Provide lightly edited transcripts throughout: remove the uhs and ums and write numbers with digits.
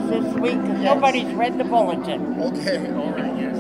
this week because nobody's read the bulletin. Okay, all right, yes.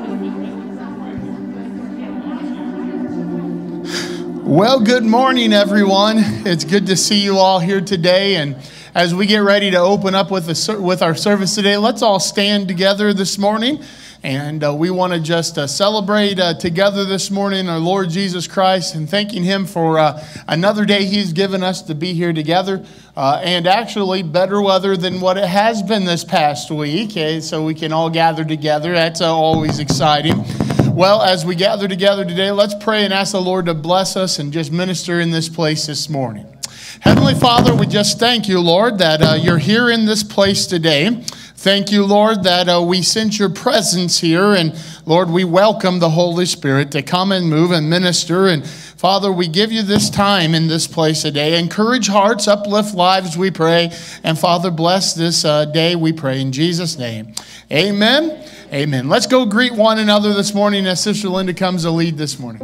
Well, good morning, everyone. It's good to see you all here today. And as we get ready to open up with our service today, let's all stand together this morning. And we want to just celebrate together this morning our Lord Jesus Christ and thanking Him for another day He's given us to be here together. And actually better weather than what it has been this past week. So we can all gather together. That's always exciting. Well, as we gather together today, let's pray and ask the Lord to bless us and just minister in this place this morning. Heavenly Father, we just thank you, Lord, that you're here in this place today. Thank you, Lord, that we sense your presence here. And Lord, we welcome the Holy Spirit to come and move and minister. And Father, we give you this time in this place today. Encourage hearts, uplift lives, we pray. And Father, bless this day, we pray in Jesus' name. Amen. Amen. Let's go greet one another this morning as Sister Linda comes to lead this morning.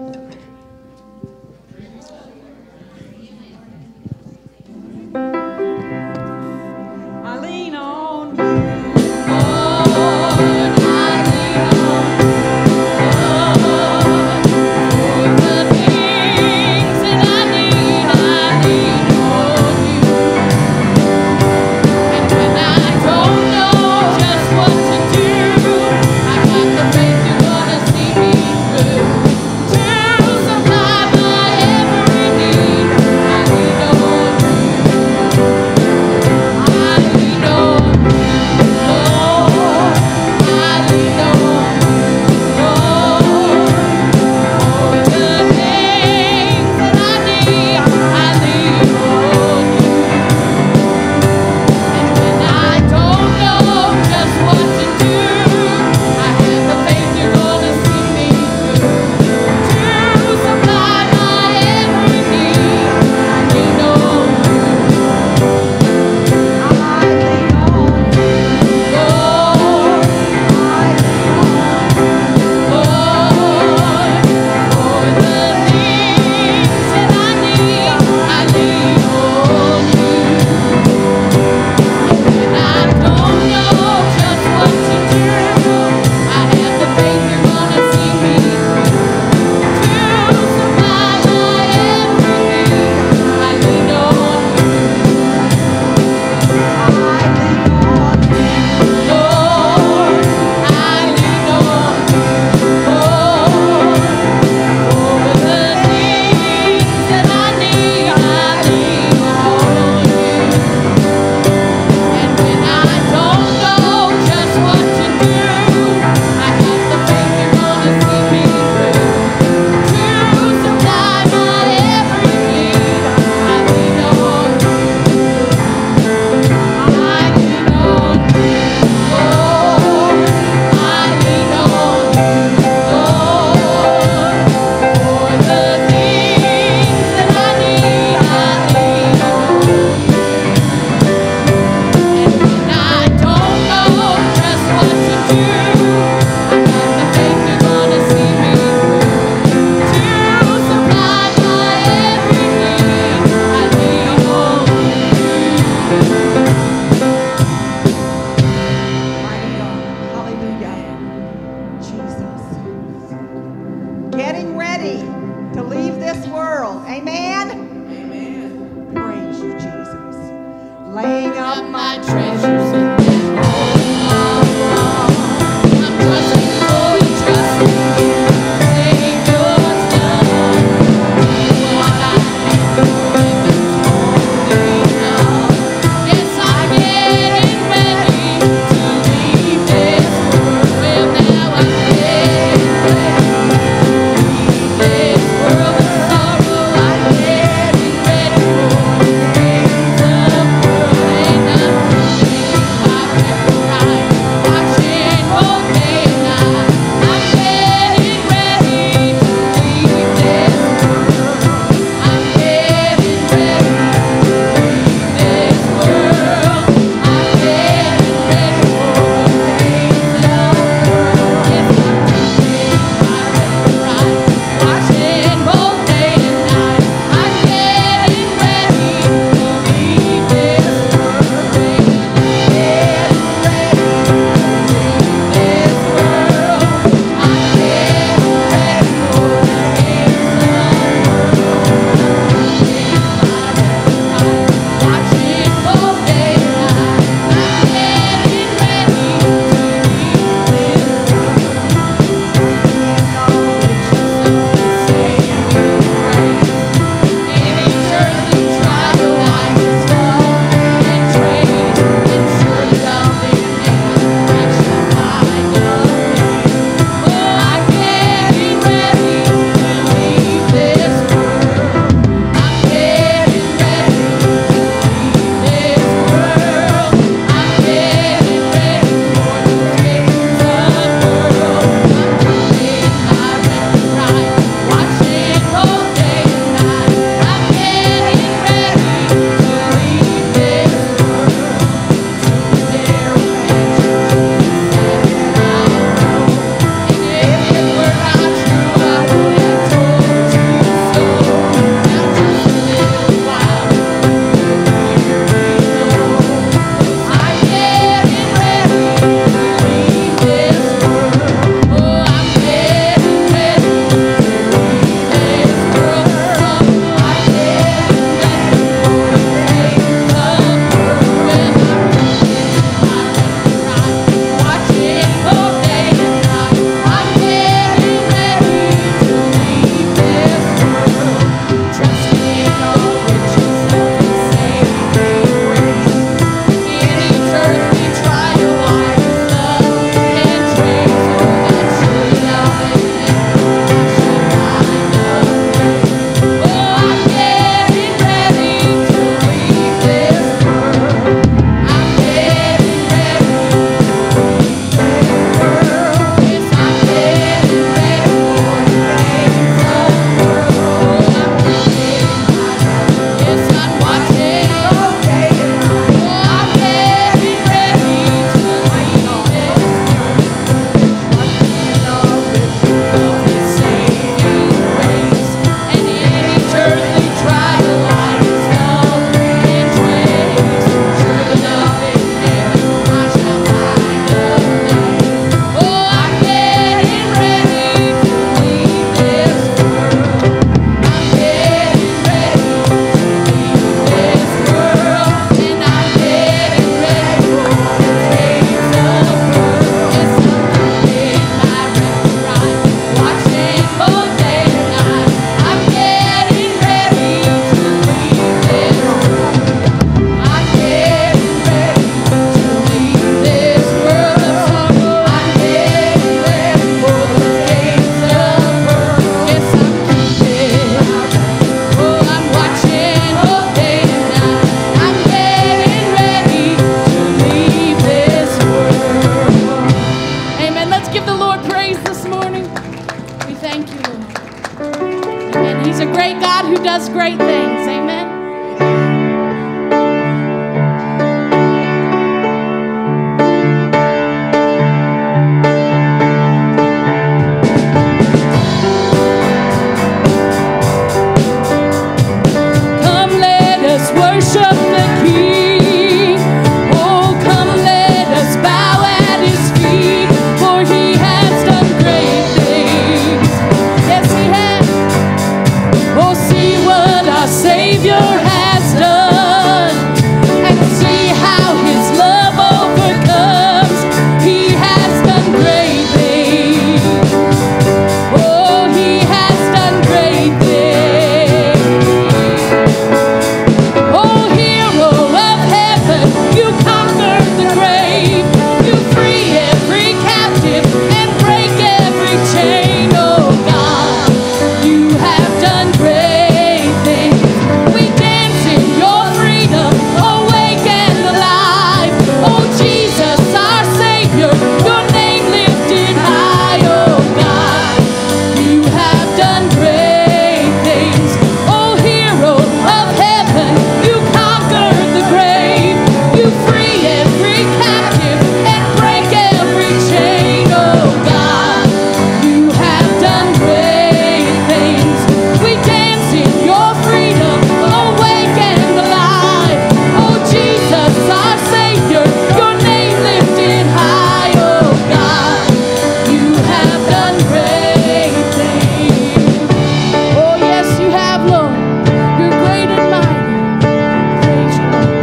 Yeah. does great things. Amen. Worship the King. Oh, come let us bow at His feet, for He has done great things. Yes, He has. Oh, see what our Savior has done, and see how His love overcomes. He has done great things. Oh, He has done great things. You conquered the grave, you free every captive and break every chain. Oh God, you have done great things. We dance in your freedom, awake and alive. Oh Jesus, our Savior, your name lifted high. Oh God, you have done great things. Oh hero of heaven, you conquered the grave. You free every captive and break every chain. Oh God, you have done great things. We dance in your freedom, awake and alive. Oh Jesus, our Savior, your name lifted high. Oh God, you have done great things. Oh yes, you have, Lord. You're great and mighty. Praise you, Lord.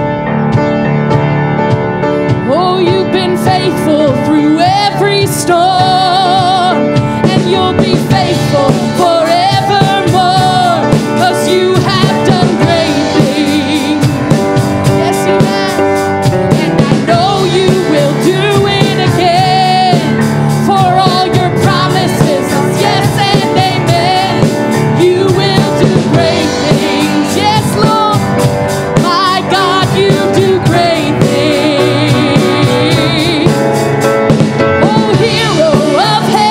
Oh, you've been faithful through every storm, and you'll be faithful forevermore, 'cause you have done great things. Yes, you have. And I know you will do it again, for all your promises are yes and amen. You will do great things. Yes, Lord. My God, you do great things. Oh, hero of heaven.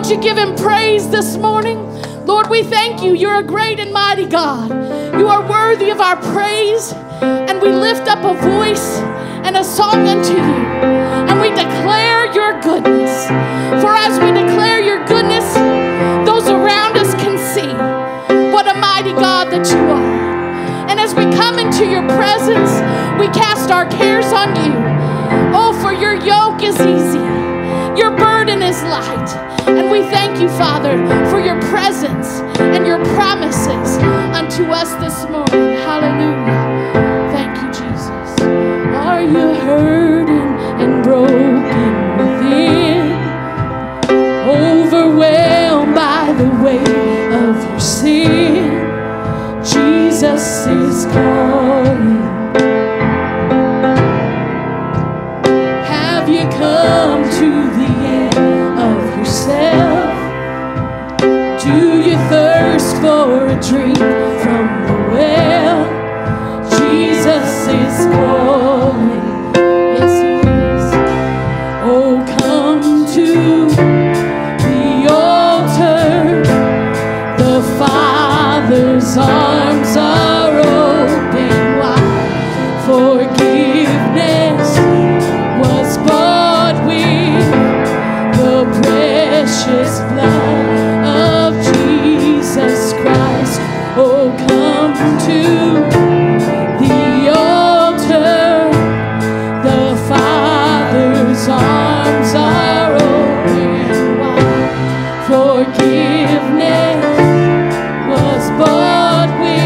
Won't you give him praise this morning? Lord, we thank you. You're a great and mighty God. You are worthy of our praise. And we lift up a voice and a song unto you. And we declare your goodness. For as we declare your goodness, those around us can see what a mighty God that you are. And as we come into your presence, we cast our cares on you. Oh, for your yoke is easy. Your burden is light. And we thank you, Father, for your presence and your promises unto us this morning. Hallelujah. Thank you, Jesus. Are you hurting and broken within? Overwhelmed by the weight of your sin? Jesus is calling. Have you come to the end of yourself? Do you thirst for a drink from the well? Jesus is calling. Yes, he is. Oh, come to the altar. The Father's arms are open wide. Forgiveness was bought with the precious blood of Jesus Christ. Oh, come to the altar. The Father's arms are open wide. Forgiveness was bought with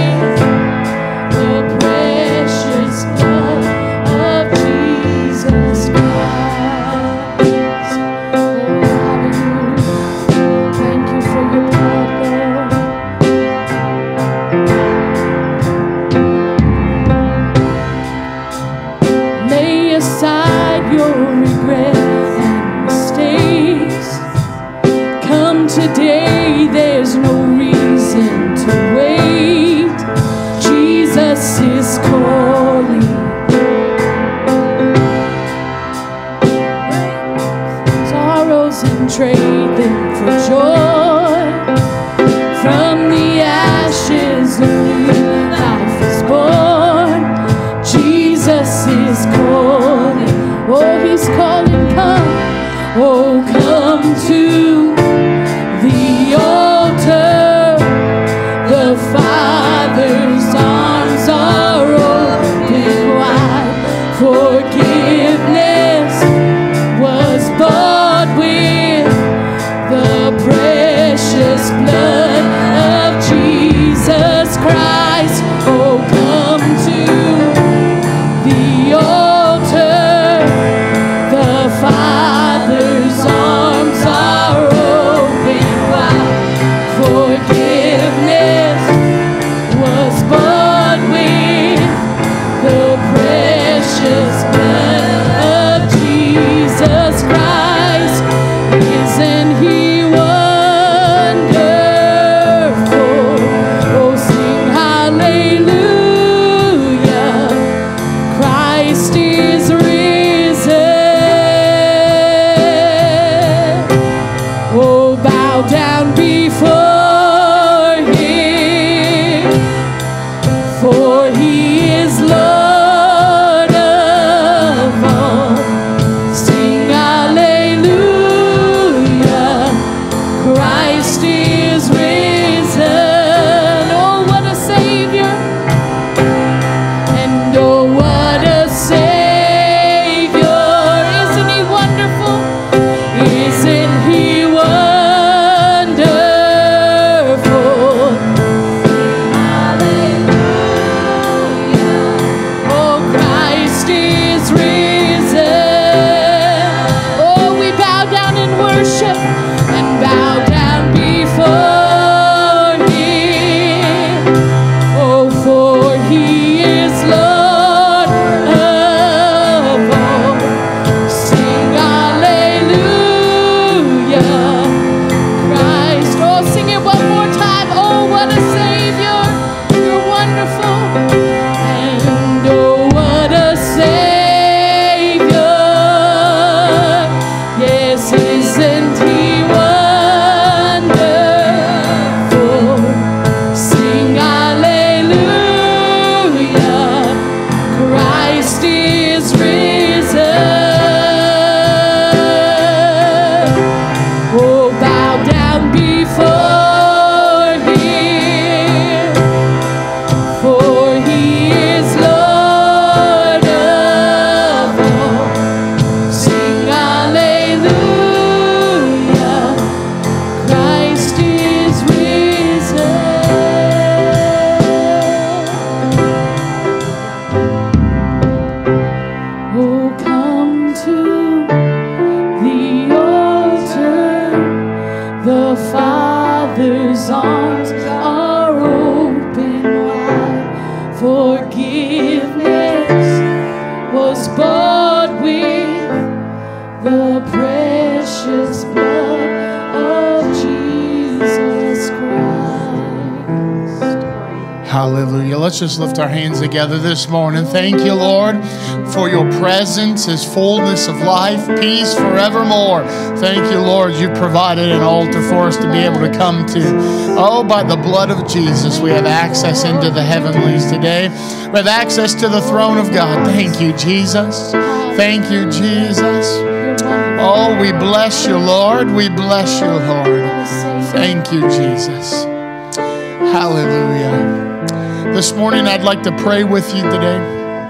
Hallelujah. Let's just lift our hands together this morning. Thank you, Lord, for your presence is fullness of life, peace forevermore. Thank you, Lord, you provided an altar for us to be able to come to. Oh, by the blood of Jesus, we have access into the heavenlies today. We have access to the throne of God. Thank you, Jesus. Thank you, Jesus. Oh, we bless you, Lord. We bless you, Lord. Thank you, Jesus. Hallelujah. This morning, I'd like to pray with you today.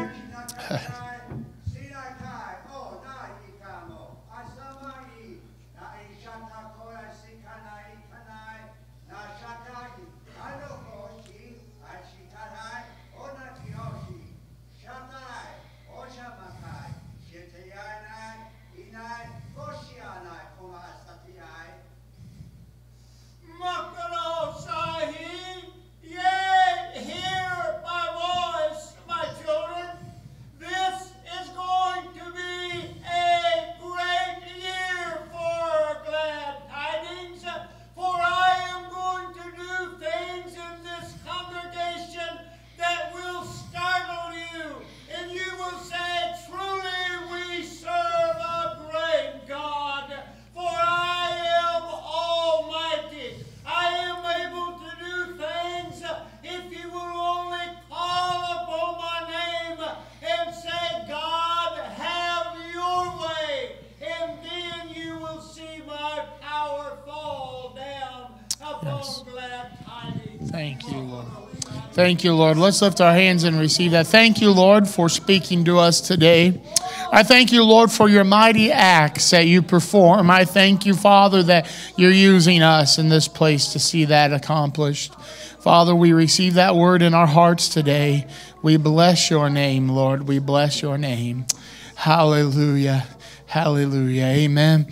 Thank you, Lord. Thank you, Lord. Let's lift our hands and receive that. Thank you, Lord, for speaking to us today. I thank you, Lord, for your mighty acts that you perform. I thank you, Father, that you're using us in this place to see that accomplished. Father, we receive that word in our hearts today. We bless your name, Lord. We bless your name. Hallelujah. Hallelujah. Amen.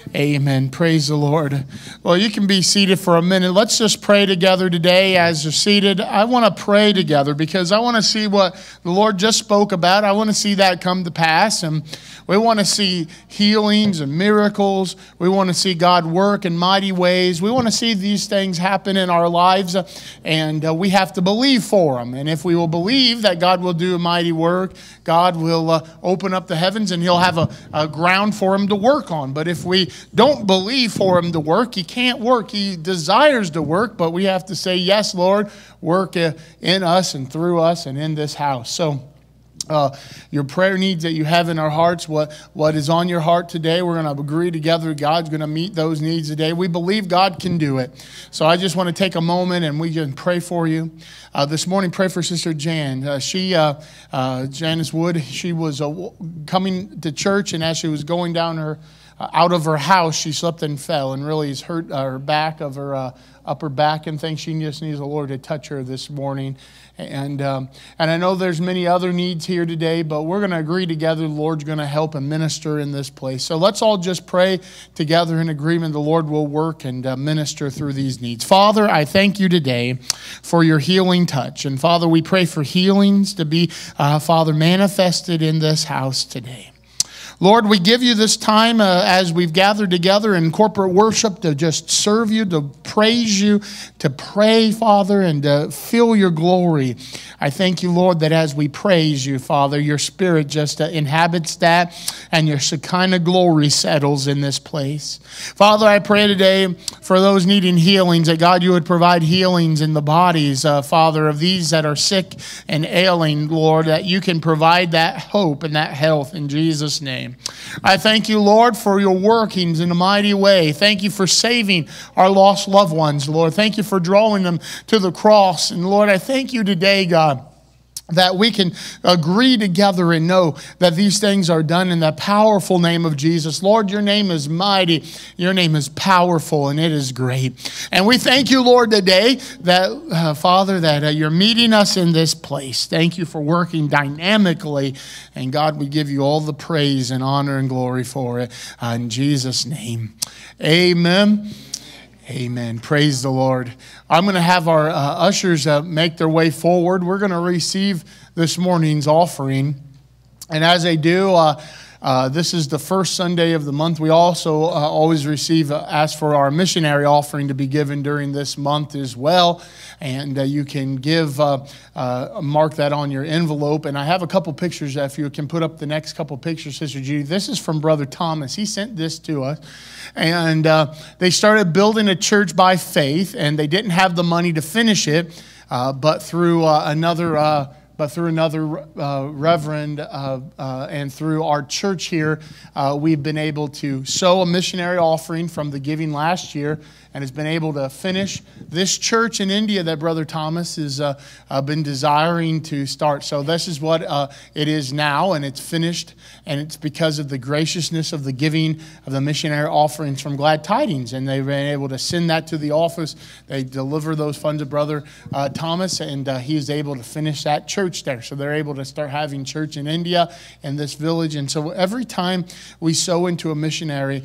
Amen. Praise the Lord. Well, you can be seated for a minute. Let's just pray together today as you're seated. I want to pray together because I want to see what the Lord just spoke about. I want to see that come to pass. And we want to see healings and miracles. We want to see God work in mighty ways. We want to see these things happen in our lives. And we have to believe for them. And if we will believe that God will do a mighty work, God will open up the heavens and he'll have a ground for him to work on. But if we don't believe for him to work, he can't work. He desires to work, but we have to say, yes, Lord, work in us and through us and in this house. So your prayer needs that you have in our hearts, what is on your heart today, we're going to agree together. God's going to meet those needs today. We believe God can do it. So I just want to take a moment and we can pray for you. This morning, pray for Sister Jan. Janice Wood, she was coming to church, and as she was going down out of her house, she slipped and fell and really has hurt her back of her upper back and things. She just needs the Lord to touch her this morning. And I know there's many other needs here today, but we're going to agree together. The Lord's going to help and minister in this place. So let's all just pray together in agreement. The Lord will work and minister through these needs. Father, I thank you today for your healing touch. And Father, we pray for healings to be, Father, manifested in this house today. Lord, we give you this time as we've gathered together in corporate worship to just serve you, to praise you, to pray, Father, and to feel your glory. I thank you, Lord, that as we praise you, Father, your Spirit just inhabits that and your Shekinah glory settles in this place. Father, I pray today for those needing healings, that God, you would provide healings in the bodies, Father, of these that are sick and ailing, Lord, that you can provide that hope and that health in Jesus' name. I thank you, Lord, for your workings in a mighty way. Thank you for saving our lost loved ones, Lord. Thank you for drawing them to the cross. And Lord, I thank you today, God, that we can agree together and know that these things are done in the powerful name of Jesus. Lord, your name is mighty, your name is powerful, and it is great. And we thank you, Lord, today that, Father, that you're meeting us in this place. Thank you for working dynamically. And God, we give you all the praise and honor and glory for it. In Jesus' name, amen. Amen. Praise the Lord. I'm going to have our ushers make their way forward. We're going to receive this morning's offering. And as they do, This is the first Sunday of the month. We also always ask for our missionary offering to be given during this month as well. And you can mark that on your envelope. And I have a couple pictures. If you can put up the next couple pictures, Sister Judy. This is from Brother Thomas. He sent this to us. And they started building a church by faith, and they didn't have the money to finish it, but through another reverend and through our church here, we've been able to sow a missionary offering from the giving last year, and has been able to finish this church in India that Brother Thomas has been desiring to start. So this is what it is now, and it's finished, and it's because of the graciousness of the giving of the missionary offerings from Glad Tidings, and they've been able to send that to the office. They deliver those funds to Brother Thomas, and he is able to finish that church there. So they're able to start having church in India in this village. And so every time we sow into a missionary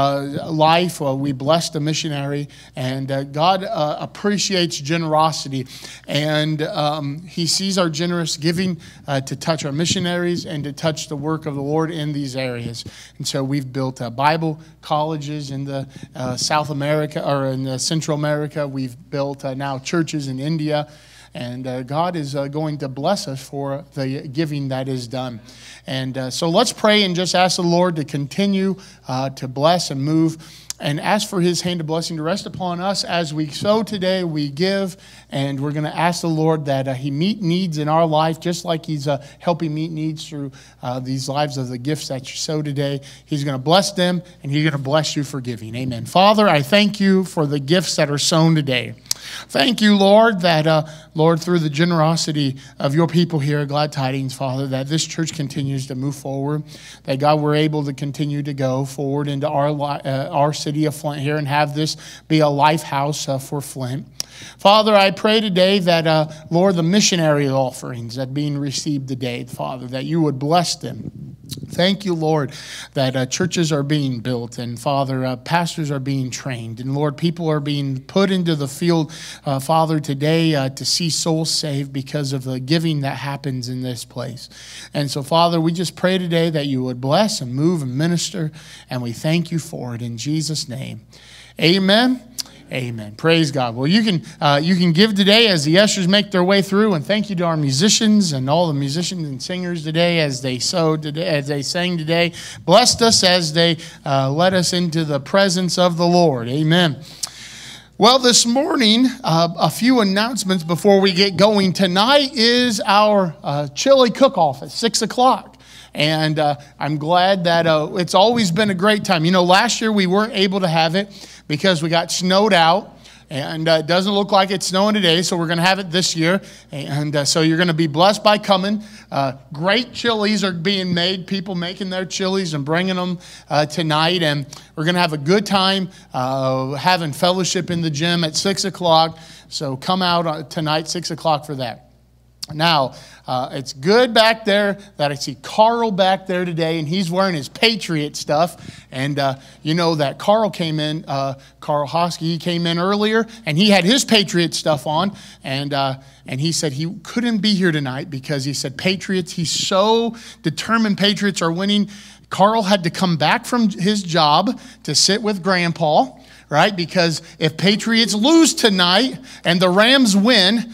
life, we bless the missionary, and God appreciates generosity, and he sees our generous giving to touch our missionaries and to touch the work of the Lord in these areas. And so we've built Bible colleges in the South America, or in the Central America. We've built now churches in India. And God is going to bless us for the giving that is done. And so let's pray and just ask the Lord to continue to bless and move, and ask for his hand of blessing to rest upon us as we sow today, we give, and we're going to ask the Lord that he meet needs in our life, just like he's helping meet needs through these lives of the gifts that you sow today. He's going to bless them, and he's going to bless you for giving. Amen. Father, I thank you for the gifts that are sown today. Thank you, Lord, that, Lord, through the generosity of your people here at Glad Tidings, Father, that this church continues to move forward, that, God, we're able to continue to go forward into our city of Flint here and have this be a life house for Flint. Father, I pray today that, Lord, the missionary offerings that are being received today, Father, that you would bless them. Thank you, Lord, that churches are being built, and, Father, pastors are being trained, and, Lord, people are being put into the field, Father, today to see souls saved because of the giving that happens in this place. And so, Father, we just pray today that you would bless and move and minister, and we thank you for it in Jesus' name. Amen. Amen. Praise God. Well, you can give today as the ushers make their way through, and thank you to our musicians and all the musicians and singers today as they sewed today, as they sang today. Blessed us as they led us into the presence of the Lord. Amen. Well, this morning, a few announcements before we get going. Tonight is our chili cook-off at 6 o'clock. And I'm glad that it's always been a great time. You know, last year we weren't able to have it because we got snowed out. And it doesn't look like it's snowing today, so we're going to have it this year. And so you're going to be blessed by coming. Great chilies are being made, people making their chilies and bringing them tonight. And we're going to have a good time having fellowship in the gym at 6 o'clock. So come out tonight, 6 o'clock for that. Now, it's good back there that I see Carl back there today, and he's wearing his Patriot stuff. And you know that Carl came in, Carl Hosky, he came in earlier, and he had his Patriot stuff on. And he said he couldn't be here tonight because he said Patriots, he's so determined Patriots are winning. Carl had to come back from his job to sit with Grandpa, right? Because if Patriots lose tonight and the Rams win,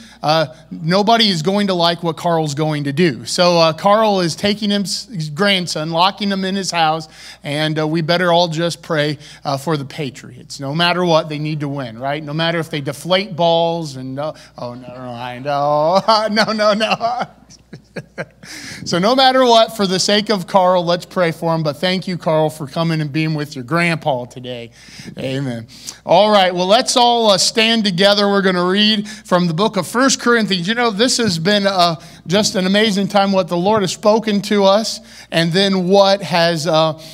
nobody is going to like what Carl's going to do. So Carl is taking his grandson, locking him in his house, and we better all just pray for the Patriots. No matter what, they need to win, right? No matter if they deflate balls and, oh, never mind. Oh, no. So no matter what, for the sake of Carl, let's pray for him. But thank you, Carl, for coming and being with your grandpa today. Amen. All right, well, let's all stand together. We're going to read from the book of 1 Corinthians. You know, this has been just an amazing time, what the Lord has spoken to us, and then what has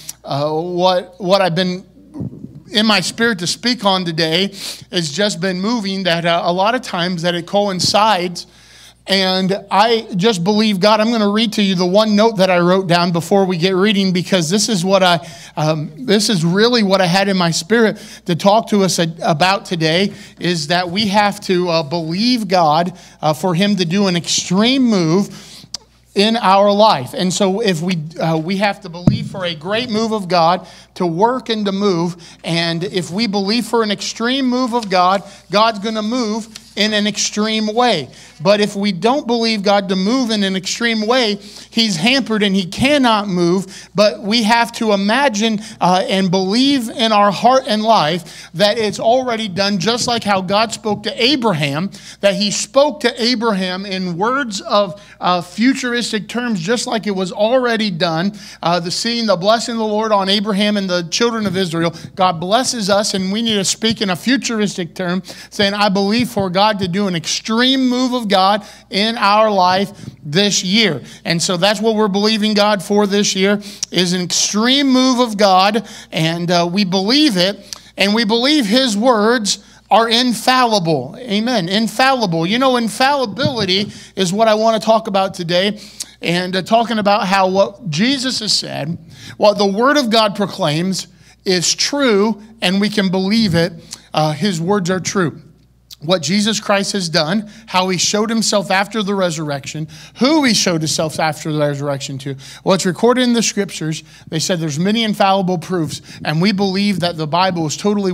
what I've been in my spirit to speak on today has just been moving, that a lot of times that it coincides. And I just believe God. I'm going to read to you the one note that I wrote down before we get reading, because this is what this is really what I had in my spirit to talk to us about today, is that we have to believe God for him to do an extreme move in our life. And so if we have to believe for a great move of God to work and to move. And if we believe for an extreme move of God, God's going to move in an extreme way. But if we don't believe God to move in an extreme way, he's hampered and he cannot move. But we have to imagine and believe in our heart and life that it's already done, just like how God spoke to Abraham, that he spoke to Abraham in words of futuristic terms, just like it was already done. The blessing of the Lord on Abraham and the children of Israel. God blesses us, and we need to speak in a futuristic term, saying, I believe for God to do an extreme move of God in our life this year. And so that's what we're believing God for this year, is an extreme move of God, and we believe it, and we believe his words are infallible. Amen. Infallible. You know, infallibility is what I want to talk about today, and talking about how what Jesus has said, what the Word of God proclaims is true, and we can believe it. His words are true. What Jesus Christ has done, how he showed himself after the resurrection, who he showed himself after the resurrection to. Well, it's recorded in the scriptures. They said there's many infallible proofs, and we believe that the Bible is totally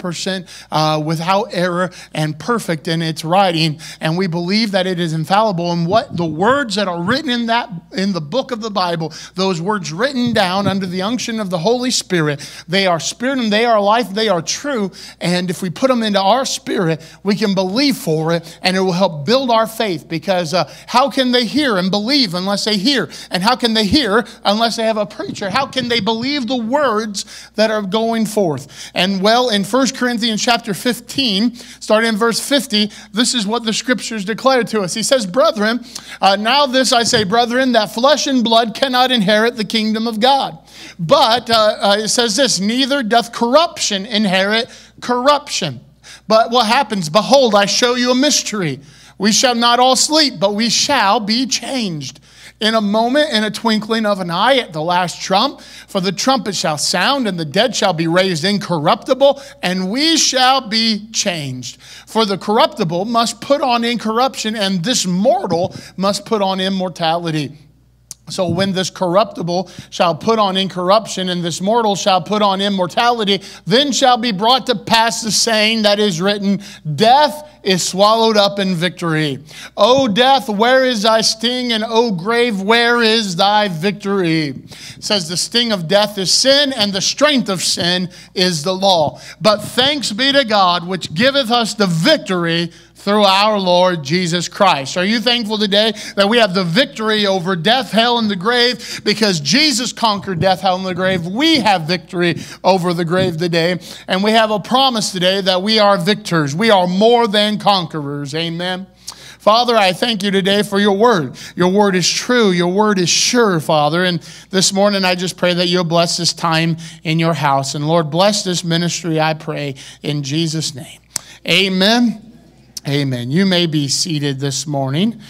100% without error and perfect in its writing, and we believe that it is infallible. And what the words that are written in the book of the Bible, those words written down under the unction of the Holy Spirit, they are spirit and they are life, they are true, and if we put them into our spirit, we can believe for it, and it will help build our faith, because how can they hear and believe unless they hear? And how can they hear unless they have a preacher? How can they believe the words that are going forth? And well, in 1 Corinthians chapter 15, starting in verse 50, this is what the scriptures declare to us. He says, brethren, now this I say, brethren, that flesh and blood cannot inherit the kingdom of God. But it says this, neither doth corruption inherit corruption. But what happens? Behold, I show you a mystery. We shall not all sleep, but we shall be changed. In a moment, in a twinkling of an eye, at the last trump. For the trumpet shall sound, and the dead shall be raised incorruptible, and we shall be changed. For the corruptible must put on incorruption, and this mortal must put on immortality. So when this corruptible shall put on incorruption, and this mortal shall put on immortality, then shall be brought to pass the saying that is written, death is swallowed up in victory. O death, where is thy sting? And O grave, where is thy victory? It says the sting of death is sin, and the strength of sin is the law. But thanks be to God, which giveth us the victory through our Lord Jesus Christ. Are you thankful today that we have the victory over death, hell, and the grave? Because Jesus conquered death, hell, and the grave. We have victory over the grave today. And we have a promise today that we are victors. We are more than conquerors. Amen. Father, I thank you today for your word. Your word is true. Your word is sure, Father. And this morning, I just pray that you'll bless this time in your house. And Lord, bless this ministry, I pray, in Jesus' name. Amen. Amen. You may be seated this morning.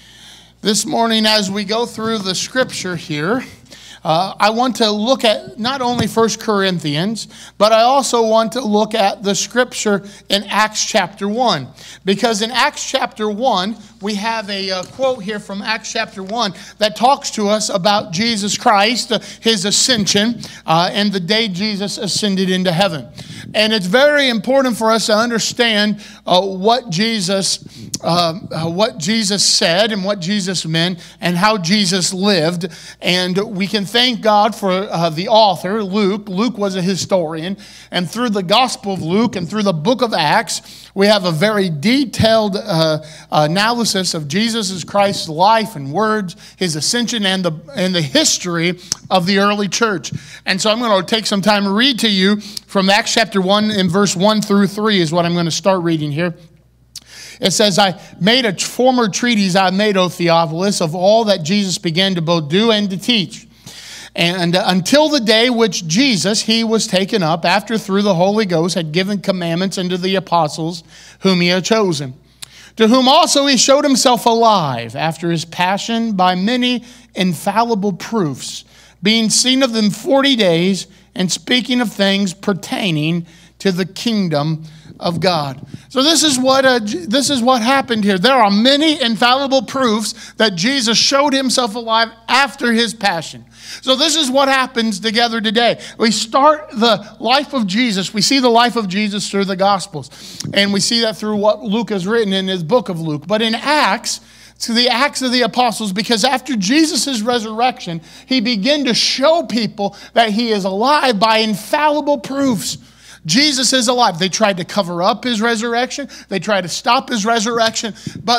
This morning, as we go through the scripture here, I want to look at not only 1 Corinthians, but I also want to look at the scripture in Acts chapter 1. Because in Acts chapter 1, we have a quote here from Acts chapter 1 that talks to us about Jesus Christ, his ascension, and the day Jesus ascended into heaven. And it's very important for us to understand what Jesus said and what Jesus meant and how Jesus lived. And we can thank God for the author, Luke. Luke was a historian. And through the Gospel of Luke and through the book of Acts, we have a very detailed analysis of Jesus Christ's life and words, his ascension, and the history of the early church. And so I'm going to take some time to read to you from Acts chapter 1 in verse 1 through 3 is what I'm going to start reading here. It says, I made a former treatise I made, O Theophilus, of all that Jesus began to both do and to teach. And until the day which Jesus, he was taken up, after through the Holy Ghost had given commandments unto the apostles whom he had chosen, to whom also he showed himself alive after his passion by many infallible proofs, being seen of them 40 days, and speaking of things pertaining to the kingdom of God. So this is what happened here. There are many infallible proofs that Jesus showed himself alive after his passion. So this is what happens together today. We start the life of Jesus. We see the life of Jesus through the Gospels. And we see that through what Luke has written in his book of Luke. But in Acts, to the Acts of the Apostles, because after Jesus' resurrection, he began to show people that he is alive by infallible proofs. Jesus is alive. They tried to cover up his resurrection. They tried to stop his resurrection. But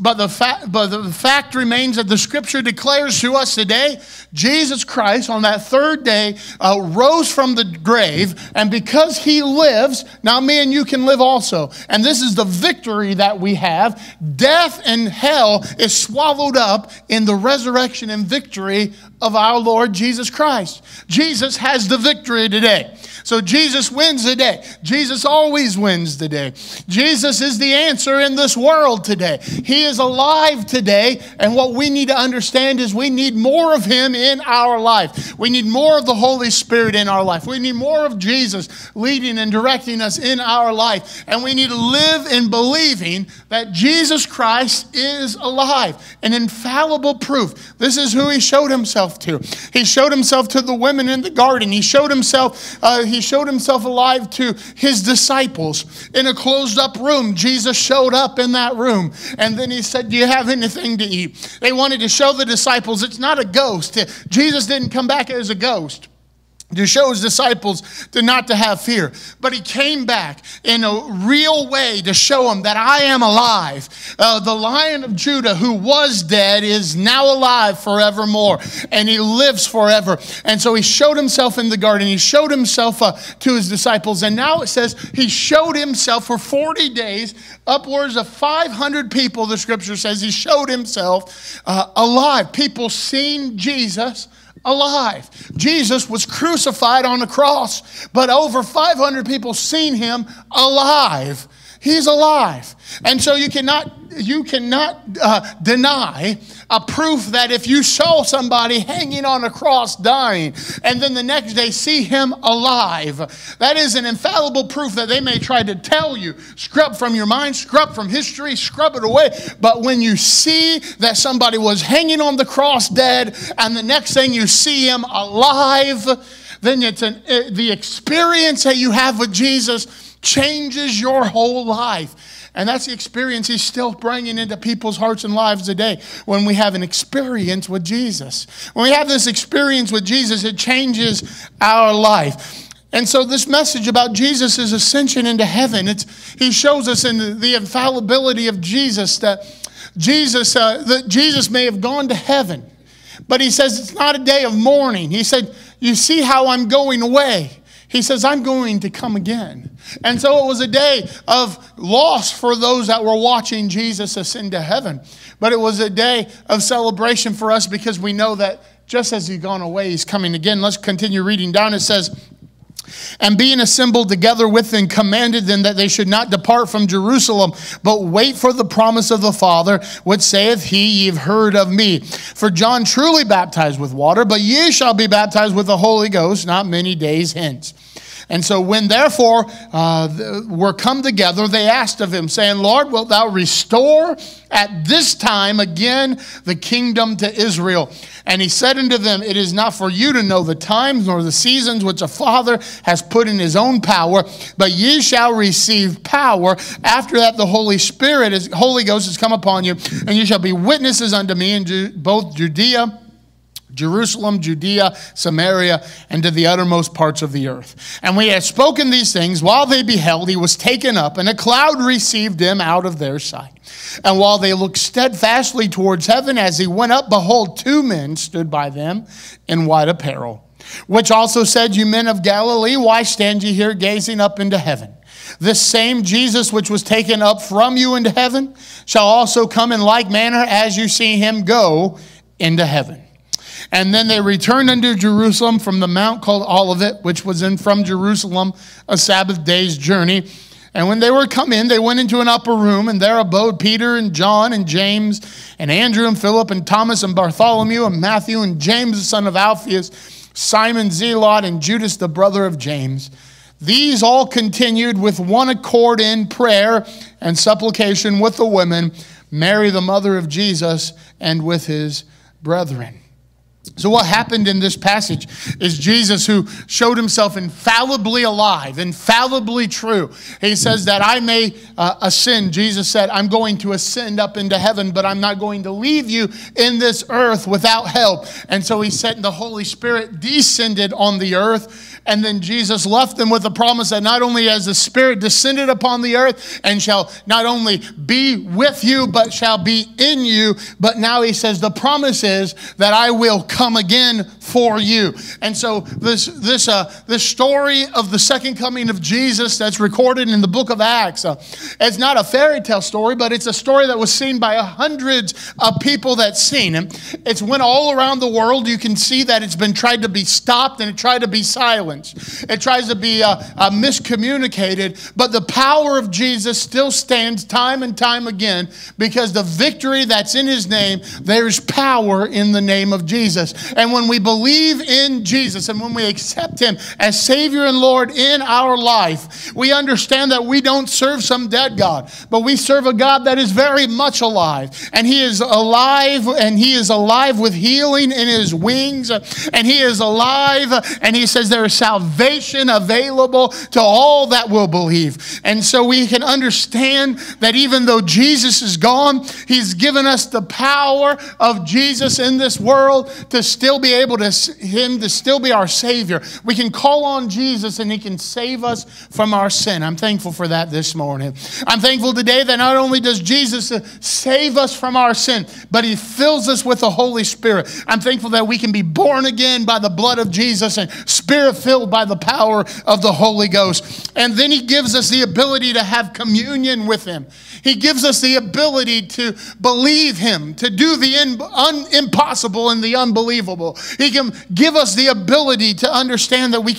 the fact remains that the Scripture declares to us today, Jesus Christ on that third day rose from the grave. And because he lives, now me and you can live also. And this is the victory that we have. Death and hell is swallowed up in the resurrection and victory of our Lord Jesus Christ. Jesus has the victory today. So Jesus wins the day. Jesus always wins the day. Jesus is the answer in this world today. He is alive today, and what we need to understand is we need more of him in our life. We need more of the Holy Spirit in our life. We need more of Jesus leading and directing us in our life. And we need to live in believing that Jesus Christ is alive. An infallible proof. This is who he showed himself to. He showed himself to the women in the garden. He showed himself alive to his disciples in a closed up room. Jesus showed up in that room. And then he said, do you have anything to eat? They wanted to show the disciples it's not a ghost. Jesus didn't come back as a ghost to show his disciples not to have fear. But he came back in a real way to show them that I am alive. The Lion of Judah who was dead is now alive forevermore. And he lives forever. And so he showed himself in the garden. He showed himself to his disciples. And now it says he showed himself for 40 days. Upwards of 500 people, the scripture says, he showed himself alive. People seen Jesus alive. Jesus was crucified on the cross, but over 500 people seen him alive. He's alive. And so you cannot deny a proof that if you saw somebody hanging on a cross dying and then the next day see him alive, that is an infallible proof that they may try to tell you, scrub from your mind, scrub from history, scrub it away. But when you see that somebody was hanging on the cross dead and the next thing you see him alive, then it's the experience that you have with Jesus changes your whole life. And that's the experience he's still bringing into people's hearts and lives today. When we have an experience with Jesus. When we have this experience with Jesus, it changes our life. And so this message about Jesus' ascension into heaven, he shows us in the infallibility of Jesus that Jesus may have gone to heaven. But he says it's not a day of mourning. He said, you see how I'm going away. He says, I'm going to come again. And so it was a day of loss for those that were watching Jesus ascend to heaven. But it was a day of celebration for us because we know that just as he's gone away, he's coming again. Let's continue reading down. It says, and being assembled together with them, commanded them that they should not depart from Jerusalem, but wait for the promise of the Father, which saith he, ye have heard of me. For John truly baptized with water, but ye shall be baptized with the Holy Ghost not many days hence. And so when therefore were come together, they asked of him, saying, Lord, wilt thou restore at this time again the kingdom to Israel? And he said unto them, it is not for you to know the times nor the seasons which the Father has put in his own power, but ye shall receive power after that the Holy Ghost has come upon you, and ye shall be witnesses unto me in both Jerusalem, Judea, Samaria, and to the uttermost parts of the earth. And when he had spoken these things, while they beheld, he was taken up, and a cloud received him out of their sight. And while they looked steadfastly towards heaven as he went up, behold, two men stood by them in white apparel, which also said, you men of Galilee, why stand ye here gazing up into heaven? This same Jesus which was taken up from you into heaven shall also come in like manner as you see him go into heaven. And then they returned unto Jerusalem from the mount called Olivet, which was from Jerusalem a Sabbath day's journey. And when they were come in, they went into an upper room, and there abode Peter and John and James and Andrew and Philip and Thomas and Bartholomew and Matthew and James the son of Alphaeus, Simon Zealot and Judas the brother of James. These all continued with one accord in prayer and supplication with the women, Mary, the mother of Jesus, and with his brethren. So what happened in this passage is Jesus, who showed himself infallibly alive, infallibly true. He says that I may ascend. Jesus said, I'm going to ascend up into heaven, but I'm not going to leave you in this earth without help. And so he sent the Holy Spirit, descended on the earth. And then Jesus left them with a promise that not only has the Spirit descended upon the earth and shall not only be with you, but shall be in you, but now he says the promise is that I will come again for you. And so this story of the second coming of Jesus that's recorded in the book of Acts, it's not a fairy tale story, but it's a story that was seen by hundreds of people that seen him. It's when all around the world you can see that it's been tried to be stopped and it tried to be silenced. It tries to be miscommunicated, but the power of Jesus still stands time and time again, because the victory that's in his name, there's power in the name of Jesus. And when we believe in Jesus and when we accept him as Savior and Lord in our life, we understand that we don't serve some dead God, but we serve a God that is very much alive. And he is alive, and he is alive with healing in his wings. And he is alive, and he says there is salvation available to all that will believe. And so we can understand that even though Jesus is gone, he's given us the power of Jesus in this world to still be able to, him to still be our Savior. We can call on Jesus and he can save us from our sin. I'm thankful for that this morning. I'm thankful today that not only does Jesus save us from our sin, but he fills us with the Holy Spirit. I'm thankful that we can be born again by the blood of Jesus and Spirit-filled by the power of the Holy Ghost. And then he gives us the ability to have communion with him. He gives us the ability to believe him, to do the impossible and the unbelievable. He can give us the ability to understand that we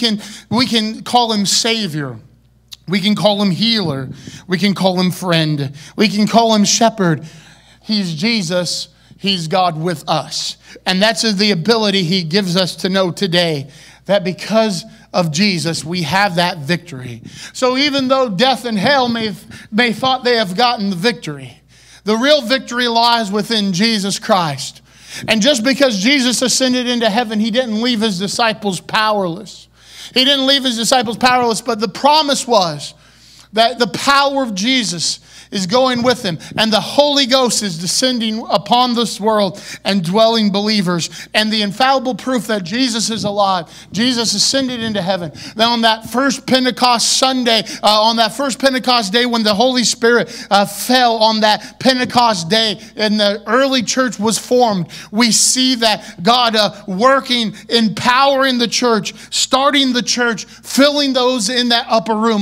can call him Savior. We can call him healer. We can call him friend. We can call him shepherd. He's Jesus. He's God with us. And that's the ability he gives us to know today, that because of Jesus, we have that victory. So even though death and hell may thought they have gotten the victory, the real victory lies within Jesus Christ. And just because Jesus ascended into heaven, he didn't leave his disciples powerless. He didn't leave his disciples powerless, but the promise was that the power of Jesus is going with him, and the Holy Ghost is descending upon this world and dwelling believers. And the infallible proof that Jesus is alive, Jesus ascended into heaven. Then on that first Pentecost Sunday, on that first Pentecost day when the Holy Spirit fell on that Pentecost day and the early church was formed, we see that God working, empowering the church, starting the church, filling those in that upper room,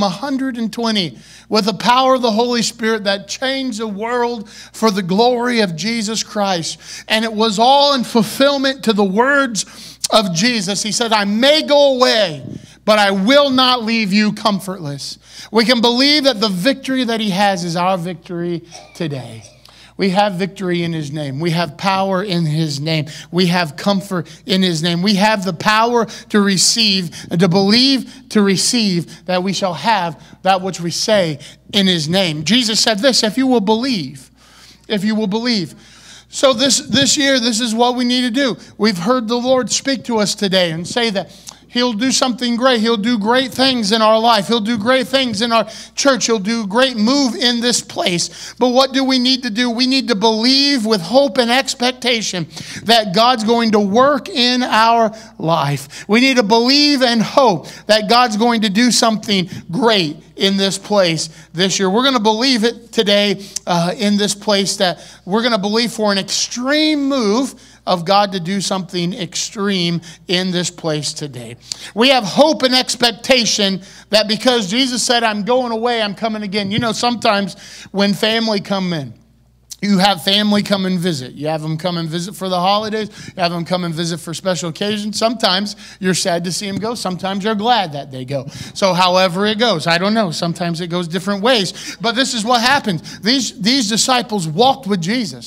120, with the power of the Holy Spirit that changed the world for the glory of Jesus Christ. And it was all in fulfillment to the words of Jesus. He said, I may go away, but I will not leave you comfortless. We can believe that the victory that he has is our victory today. We have victory in his name. We have power in his name. We have comfort in his name. We have the power to receive, to believe, to receive, that we shall have that which we say in his name. Jesus said this, if you will believe, if you will believe. So this year, this is what we need to do. We've heard the Lord speak to us today and say that he'll do something great. He'll do great things in our life. He'll do great things in our church. He'll do a great move in this place. But what do we need to do? We need to believe with hope and expectation that God's going to work in our life. We need to believe and hope that God's going to do something great in this place this year. We're going to believe it today in this place, that we're going to believe for an extreme move of God to do something extreme in this place today. We have hope and expectation that because Jesus said, I'm going away, I'm coming again. You know, sometimes when family come in, you have family come and visit. You have them come and visit for the holidays. You have them come and visit for special occasions. Sometimes you're sad to see them go. Sometimes you're glad that they go. So however it goes, I don't know. Sometimes it goes different ways. But this is what happened. These disciples walked with Jesus.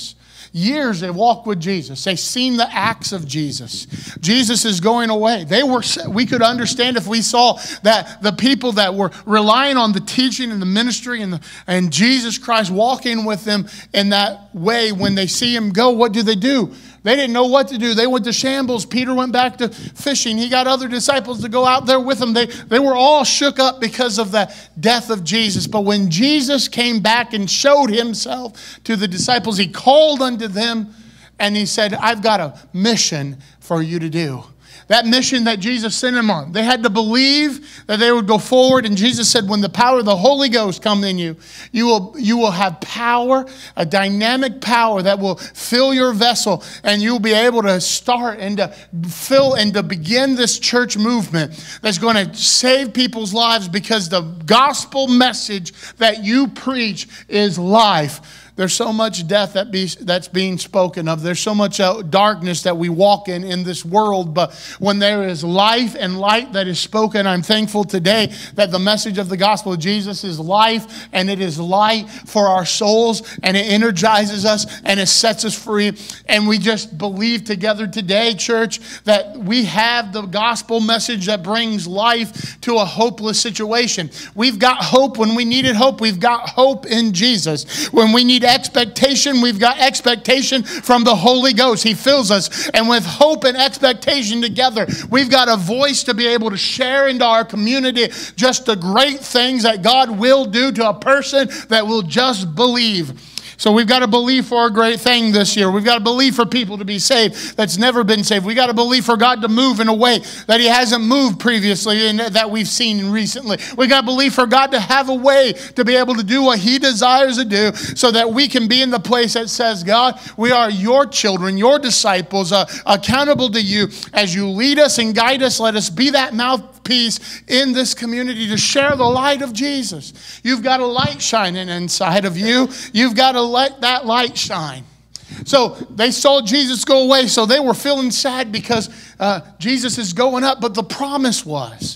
years they walked with Jesus. They've seen the acts of Jesus. Jesus is going away. We could understand if we saw that the people that were relying on the teaching and the ministry and Jesus Christ walking with them in that way, when they see him go, what do? They didn't know what to do. They went to shambles. Peter went back to fishing. He got other disciples to go out there with him. They were all shook up because of the death of Jesus. But when Jesus came back and showed himself to the disciples, he called unto them and he said, I've got a mission for you to do. That mission that Jesus sent them on. They had to believe that they would go forward. And Jesus said, when the power of the Holy Ghost comes in you, you will have power, a dynamic power that will fill your vessel. And you'll be able to start and to fill and to begin this church movement that's going to save people's lives, because the gospel message that you preach is life. There's so much death that's being spoken of. There's so much darkness that we walk in this world. But when there is life and light that is spoken, I'm thankful today that the message of the gospel of Jesus is life, and it is light for our souls, and it energizes us and it sets us free. And we just believe together today, church, that we have the gospel message that brings life to a hopeless situation. We've got hope when we needed hope. We've got hope in Jesus. When we need expectation, we've got expectation from the Holy Ghost. He fills us. And with hope and expectation together, we've got a voice to be able to share into our community just the great things that God will do to a person that will just believe. So we've got to believe for a great thing this year. We've got to believe for people to be saved that's never been saved. We've got to believe for God to move in a way that he hasn't moved previously and that we've seen recently. We've got to believe for God to have a way to be able to do what he desires to do, so that we can be in the place that says, God, we are your children, your disciples, accountable to you. As you lead us and guide us, let us be that mouthpiece in this community to share the light of Jesus. You've got a light shining inside of you. You've got to let that light shine. So they saw Jesus go away, so they were feeling sad because Jesus is going up. But the promise was,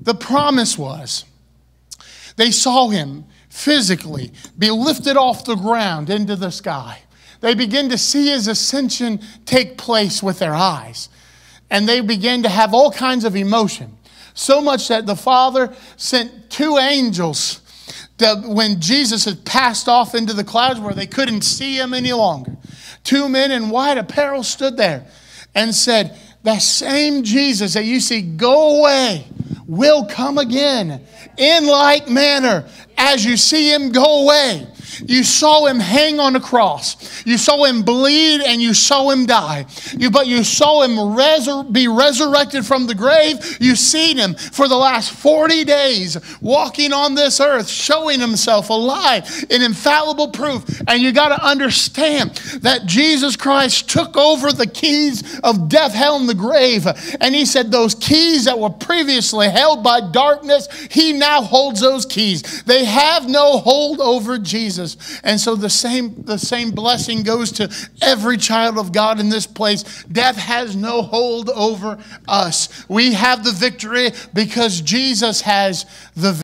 they saw him physically be lifted off the ground into the sky. They begin to see his ascension take place with their eyes. And they begin to have all kinds of emotion. So much that the Father sent 2 angels when Jesus had passed off into the clouds where they couldn't see him any longer. 2 men in white apparel stood there and said, that same Jesus that you see go away will come again in like manner as you see him go away. You saw him hang on a cross. You saw him bleed and you saw him die. But you saw him be resurrected from the grave. You've seen him for the last 40 days walking on this earth, showing himself alive in infallible proof. And you got to understand that Jesus Christ took over the keys of death, hell, and the grave. And he said those keys that were previously held by darkness, he now holds those keys. They have no hold over Jesus. And so the same blessing goes to every child of God in this place. Death has no hold over us. We have the victory because Jesus has the victory.